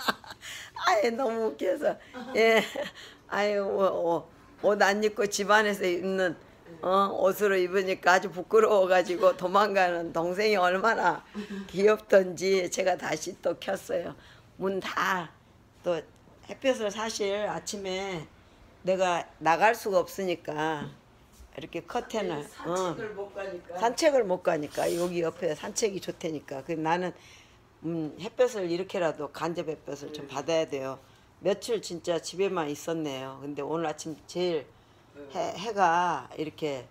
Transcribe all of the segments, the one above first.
아예 너무 웃겨서. 예. 아유, 옷 안 입고 집안에서 입는 옷으로 입으니까 아주 부끄러워가지고 도망가는 동생이 얼마나 귀엽던지 제가 다시 또 켰어요. 문 다 또 햇볕을 사실 아침에 내가 나갈 수가 없으니까 이렇게 커튼을 산책을 못 가니까 여기 옆에 산책이 좋다니까. 그 나는 햇볕을 이렇게라도 간접 햇볕을 좀 받아야 돼요. 며칠 진짜 집에만 있었네요. 근데 오늘 아침 제일 해가 이렇게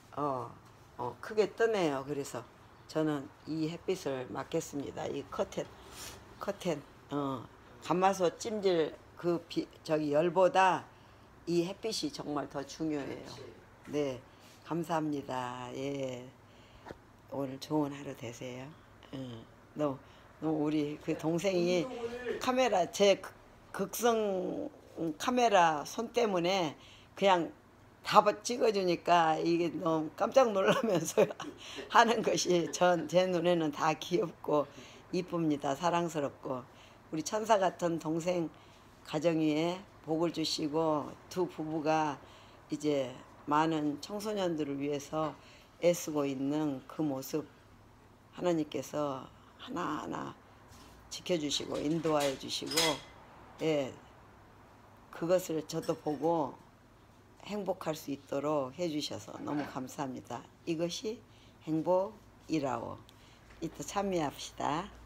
크게 뜨네요. 그래서 저는 이 햇빛을 맞겠습니다. 이 커튼 가마솥 찜질 저기 열보다 이 햇빛이 정말 더 중요해요. 네, 감사합니다. 예, 오늘 좋은 하루 되세요. 너무 우리 그 동생이 카메라 제 극성 카메라 손 때문에 그냥 다 찍어주니까 이게 너무 깜짝 놀라면서 하는 것이 제 눈에는 다 귀엽고 이쁩니다. 사랑스럽고 우리 천사 같은 동생 가정 위에 복을 주시고 두 부부가 이제 많은 청소년들을 위해서 애쓰고 있는 그 모습 하나님께서 하나하나 지켜주시고 인도하여 주시고, 예, 그것을 저도 보고 행복할 수 있도록 해주셔서 너무 감사합니다. 이것이 행복이라오. 이따 참여합시다.